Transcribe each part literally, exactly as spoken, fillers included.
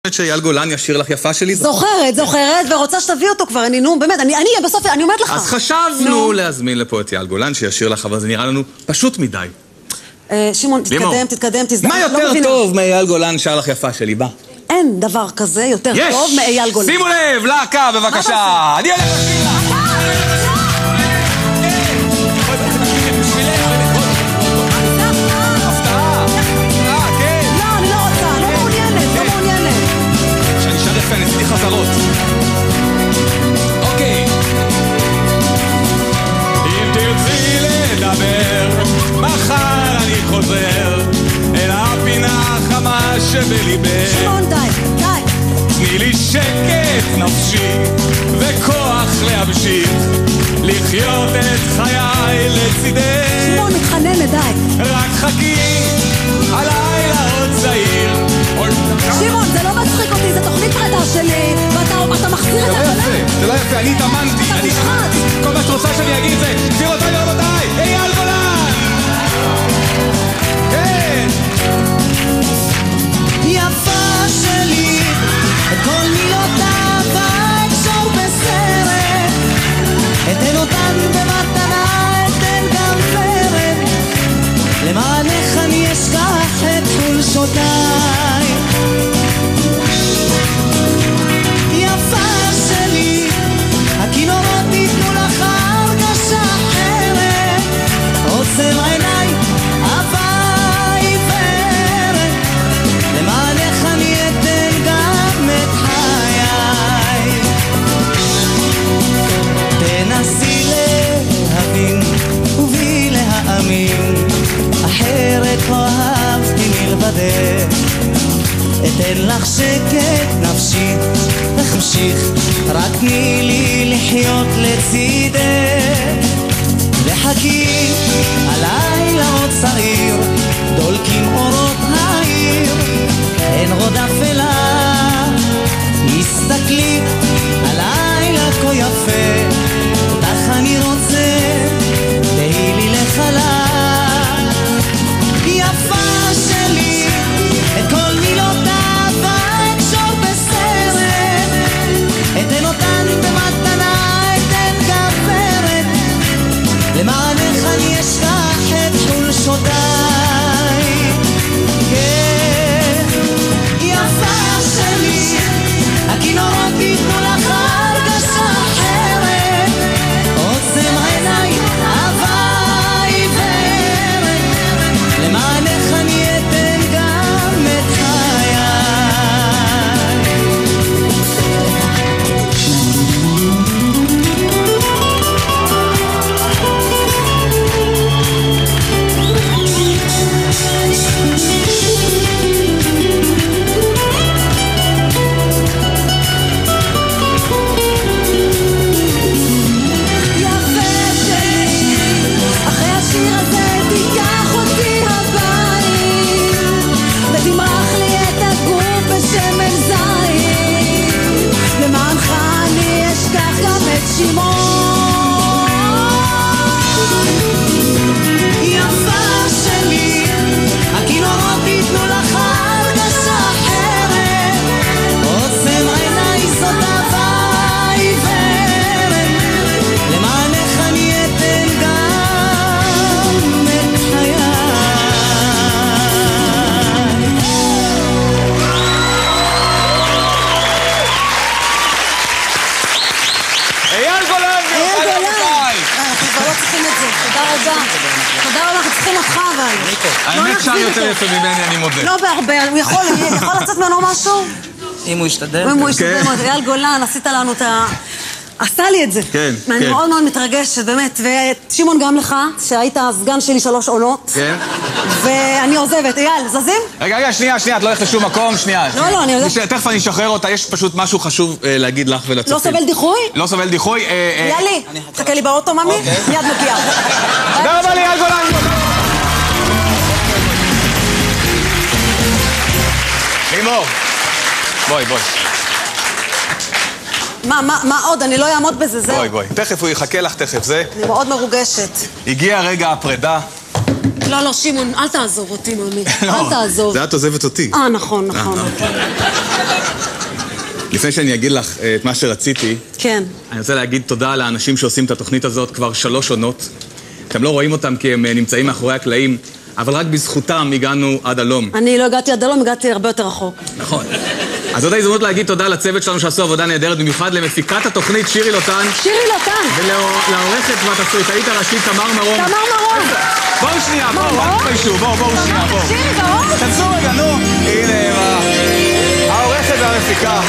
שאייל גולן ישיר לך יפה שלי? זוכרת, זוכרת, ורוצה שתביא אותו כבר, אני נו, באמת, אני, אני בסוף, אני אומרת לך. אז חשבנו להזמין לפה את אייל גולן שישיר לך, אבל זה נראה לנו פשוט מדי. שמעון, תתקדם, תתקדם, תזדמן. מה יותר טוב מאייל גולן שר לך יפה שלי? בא. אין דבר כזה יותר טוב מאייל גולן. שימו לב, להקה, בבקשה. אני הולך לשיר לך. חזרות. אוקיי. אם תרצי לדבר, מחר אני חוזר אל הפינה החמה שבליבך. שמעון, די, די. תני לי שקט נפשי וכוח להמשיך לחיות את חיי לצידך. שמעון, מתחננת, די. רק חכי, הלילה עוד צעיר. שמעון, זה לא מצחיק אותי, זה תוכנית פרידה שלי, ואתה מחזיר את הגולן. זה לא יפה, אני התאמנתי. אתה מושחת. כל מה שרוצה שאני אגיד זה, גבירותיי ורבותיי, אייל גולן! כן! יפה שלי, את כל מילותיו אקשור בסרט, אתן אותן במתנה, אתן גם פרד, למענך אני אשכח את חולשותיי. יפה שלי, הכינורות ניתנו לך הרגשה אחרת, עוצם עיניי, אהבה עיוורת, למענך אני אתן גם את חיי. תנסי להבין ובי להאמין, אחרת לא אהבתי מלבדך. אתן לך שקט נפשי וחמשיך, רק תני לי לחיות לצידך. וחכי, הלילה עוד צעיר, דולקים אורות העיר, אין עוד אפלה. הסתכלי, הלילה כה יפה, אותך אני רוצה, תהי לי לחלה. יפה שלי, את כל מילותיו אקשור בסרט, אתן אותן במתנה, אתן גברת, למענך אני אשכח את חולשותיי. כן, יפה שלי, הכינורות ייתנו לך הרגשה אחרת, עוצם עיניי, אהבה עיוורת, למענך אני אתן גם את חיי. אייל גולן! אייל גולן! אנחנו כבר לא צריכים את זה, תודה רבה. תודה רבה, אנחנו צריכים אותך אבל. האמת שר יותר יפה ממני, אני מודה. לא בהרבה, הוא יכול לצאת ממנו משהו? אם הוא ישתדל. אם הוא ישתדל מאוד. אייל גולן, עשית לנו את ה... עשה לי את זה. כן, כן. אני מאוד מאוד מתרגשת, באמת. ושמעון גם לך, שהיית הסגן שלי שלוש עונות. כן. ואני עוזבת. אייל, זזים? רגע, רגע, שנייה, שנייה, את לא הולכת לשום מקום, שנייה. לא, לא, אני יודעת. תכף אני אשחרר אותה, יש פשוט משהו חשוב להגיד לך ולצופים. לא סובל דיחוי? לא סובל דיחוי. יאללי, חכה לי באוטו, ממי? מיד מגיעה. תודה רבה לי, אייל גולן. לימור, בואי, בואי. מה, מה, מה עוד? אני לא אעמוד בזה, זהו. בואי, בואי. תכף הוא יחכה לך, תכף זה. אני מאוד מרוגשת. הגיע רגע הפרידה. לא, לא, שמעון, אל תעזוב אותי, ממי. אל תעזוב. זה את עוזבת אותי. אה, נכון, נכון. לפני שאני אגיד לך את מה שרציתי, כן. אני רוצה להגיד תודה לאנשים שעושים את התוכנית הזאת כבר שלוש עונות. אתם לא רואים אותם כי הם נמצאים מאחורי הקלעים, אבל רק בזכותם הגענו עד הלום. אני לא הגעתי עד הלום, הגעתי הרבה יותר רחוק. נכון. אז זאת ההזדמנות להגיד תודה לצוות שלנו שעשו עבודה נהדרת, במיוחד למפיקת התוכנית שירי לוטן. שירי לוטן. ולעורכת והתסריטאית הראשית תמר מרום. תמר מרום. בואו שנייה, בואו, אל תתביישו, בואו, בואו שנייה, בואו. שירי, ברור. תנסו רגע, נו. הנה, מה? העורכת והמפיקה.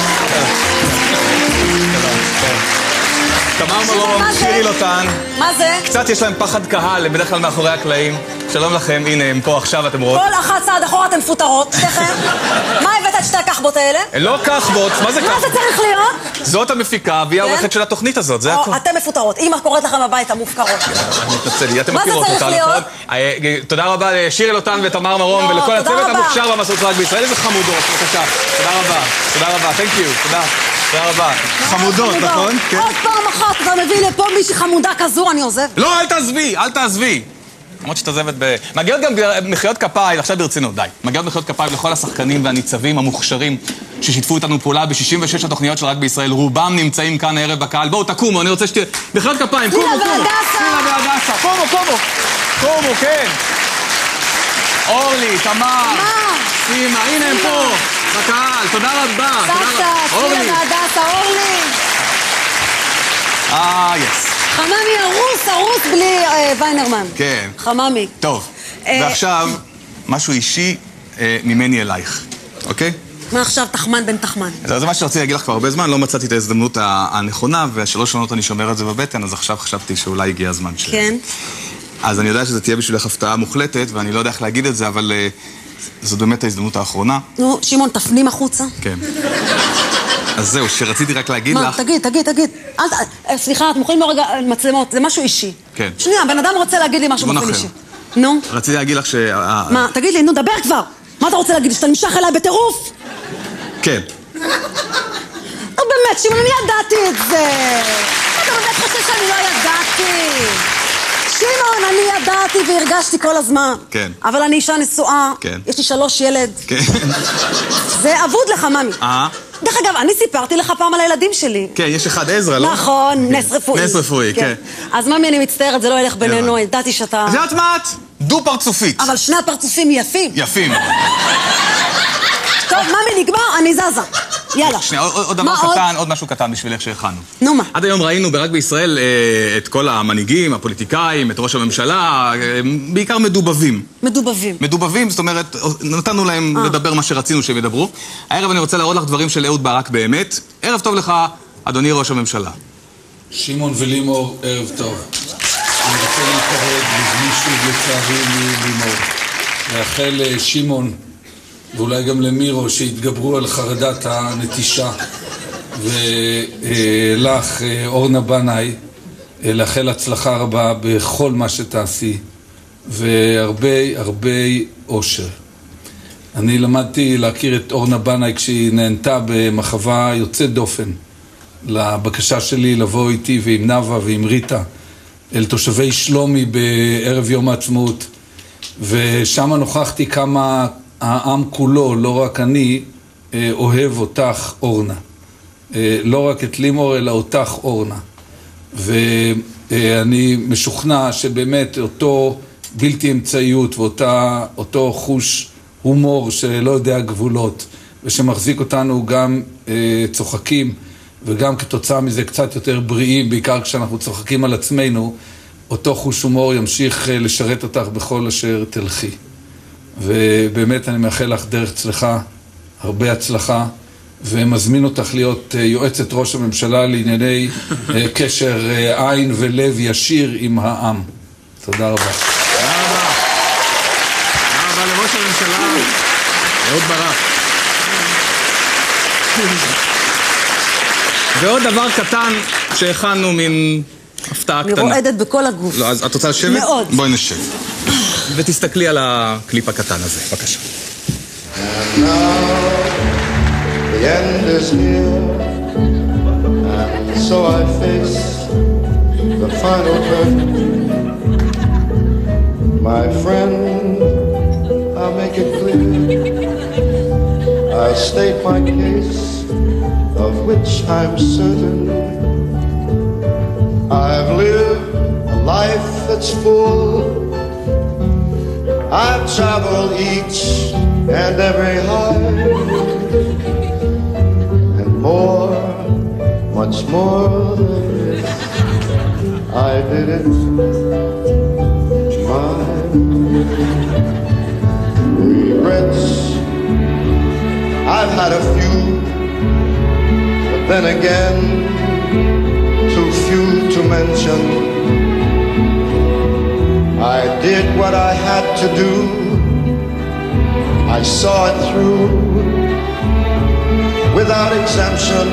תמר מרום, שירי לוטן. מה זה? קצת יש להם פחד קהל, הם בדרך כלל מאחורי הקלעים. שלום לכם, הנה הם פה עכשיו, אתם רואות. כל אחת צעד אחורה אתם מפוטרות, שתיכם. מה הבאת את שתי הכחבות האלה? לא כחבות, מה זה כחבות? מה זה צריך להיות? זאת המפיקה והיא העורכת של התוכנית הזאת, זה הכל. אתם מפוטרות, אמא קוראת לכם הביתה מופקרות. אני מתנצל, אתם מה זה מכירות צריך אותה, להיות? נכון? תודה רבה לשירי לוטן ותמר מרום לא, ולכל תודה הצוות רבה. המוכשר והמסעות רק בישראל. איזה חמודות, בבקשה. תודה רבה, תודה רבה, thank you, תודה. תודה רבה. חמודות, נכון? כן. עוד פעם אחת אתה מביא לפה מישהי חמודה כזו, אני עוזב. לא, אל תעזבי, אל תעזבי. למרות שתעזבת ב... מגיעות גם מחיאות כפיים, עכשיו ברצינות, די. מגיעות מחיאות כפיים לכל השחקנים והניצבים המוכשרים ששיתפו איתנו פעולה ב-שישים ושש התוכניות של רק בישראל. רובם נמצאים כאן הערב בקהל. בואו, תקומו, אני רוצה שתהיה... מחיאות כפיים, קומו, קומו. צילה והדסה. קומו, קומו. קומו, כן. אורלי, תמר. סימה, הנה הם פה. בקהל, תודה רבה. סבתא, צילה והדסה, אורלי. אה, יס. חממי ארוס, ארוס בלי ויינרמן. כן. חממי. טוב, ועכשיו משהו אישי ממני אלייך, אוקיי? מה עכשיו תחמן בן תחמן? זה מה שרציתי להגיד לך כבר הרבה זמן, לא מצאתי את ההזדמנות הנכונה, והשלוש שנות אני שומר את זה בבטן, אז עכשיו חשבתי שאולי הגיע הזמן ש... כן. אז אני יודע שזה תהיה בשבילך הפתעה מוחלטת, ואני לא יודע איך להגיד את זה, אבל זאת באמת ההזדמנות האחרונה. נו, שמעון, תפנים החוצה. כן. אז זהו, שרציתי רק להגיד לך... מה, תגיד, תגיד, תגיד. סליחה, אתם יכולים לרגע מצלמות, זה משהו אישי. כן. שנייה, בן אדם רוצה להגיד לי משהו באופן אישי. נו. רציתי להגיד לך ש... מה, תגיד לי, נו, דבר כבר. מה אתה רוצה להגיד? שאתה נמשך אליי בטירוף? כן. לא באמת, שמעון, אני ידעתי את זה. אתה באמת חושב שאני לא ידעתי. שמעון, אני ידעתי והרגשתי כל הזמן. כן. אבל אני אישה נשואה. כן. יש לי שלוש ילד. כן. זה אבוד לך, ממי. אה? דרך אגב, אני סיפרתי לך פעם על הילדים שלי. כן, יש אחד עזרא, לא? נכון, נס רפואי. נס רפואי, כן. אז ממי, אני מצטערת, זה לא ילך בינינו, ידעתי שאתה... זה את מה את? דו פרצופית. אבל שני הפרצופים יפים. יפים. טוב, ממי, נגמר, אני זזה. יאללה. שנייה, עוד דבר קטן, עוד משהו קטן בשבילך שהכנו. נו מה? עד היום ראינו ברק בישראל את כל המנהיגים, הפוליטיקאים, את ראש הממשלה, בעיקר מדובבים. מדובבים. מדובבים, זאת אומרת, נתנו להם לדבר מה שרצינו שהם ידברו. הערב אני רוצה להראות לך דברים של אהוד ברק באמת. ערב טוב לך, אדוני ראש הממשלה. שמעון ולימור, ערב טוב. אני רוצה להתערד בזמי שוב לצערי מלימור. לאחל שמעון ואולי גם למירו שהתגברו על חרדת הנטישה, ולך אורנה בנאי לאחל הצלחה רבה בכל מה שתעשי והרבה הרבה אושר. אני למדתי להכיר את אורנה בנאי כשהיא נהנתה במחווה יוצאת דופן לבקשה שלי לבוא איתי ועם נאווה ועם ריטה אל תושבי שלומי בערב יום העצמאות, ושם נוכחתי כמה העם כולו, לא רק אני, אוהב אותך אורנה. לא רק את לימור, אלא אותך אורנה. ואני משוכנע שבאמת אותו בלתי אמצעיות ואותו חוש הומור שלא יודע גבולות, ושמחזיק אותנו גם צוחקים, וגם כתוצאה מזה קצת יותר בריאים, בעיקר כשאנחנו צוחקים על עצמנו, אותו חוש הומור ימשיך לשרת אותך בכל אשר תלכי. ובאמת אני מאחל לך דרך צלחה, הרבה הצלחה, ומזמין אותך להיות יועצת ראש הממשלה לענייני קשר עין ולב ישיר עם העם. תודה רבה. תודה רבה. תודה רבה לראש הממשלה, אהוד ברק. ועוד דבר קטן שהכנו מן הפתעה קטנה. אני רועדת בכל הגוף. לא, אז את רוצה לשבת? מאוד. בואי נשב. ותסתכלי על הקליפ הקטן הזה, בבקשה. And now the end is near, and so I face the final curtain. My friend, I'll make it clear. I'll state my case, of which I'm certain. I've lived a life that's full. I've traveled each and every height, and more, much more than this. I did it my regrets. I've had a few, but then again, too few to mention. I did what I had to do. I saw it through without exemption.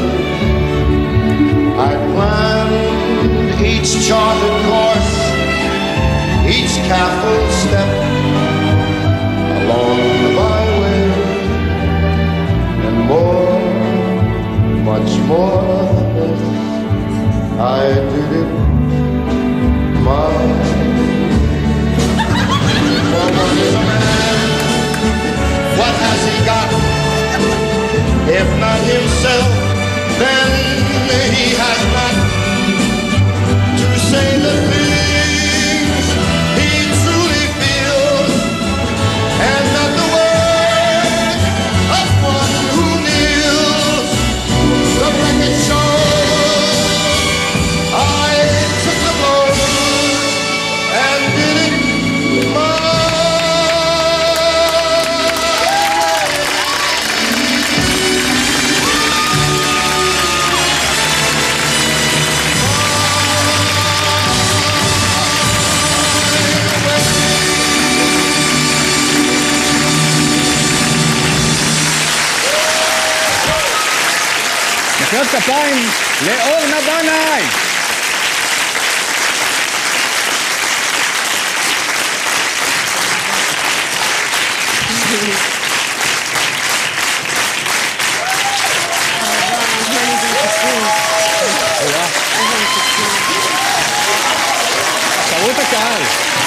I planned each charted course, each careful step along the byway, and more, much more than this. I did it my For what is a man? What has he got? If not himself, then he has not to say the things he truly feels, and not the words of one who kneels. The record shows I took the blows and did it my מחיאות כפיים לאורנה בנאי. שרו את הקהל.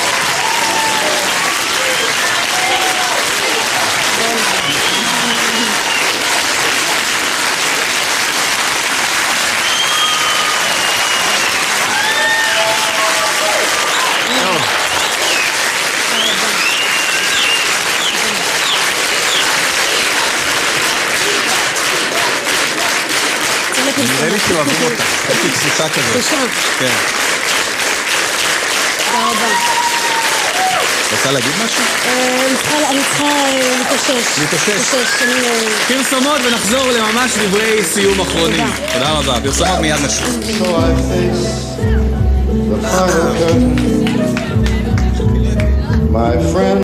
נראה לי שאוהבים אותה, יש לי תחושה כזאת. תחושה. כן. תודה רבה. רוצה להגיד משהו? אני צריכה, אני צריכה להתאושש. להתאושש. להתאושש, אני... פרסומות ונחזור לממש דברי סיום אחרונים. תודה רבה. פרסומות מיד נשוב. So I face the final curtain. My friend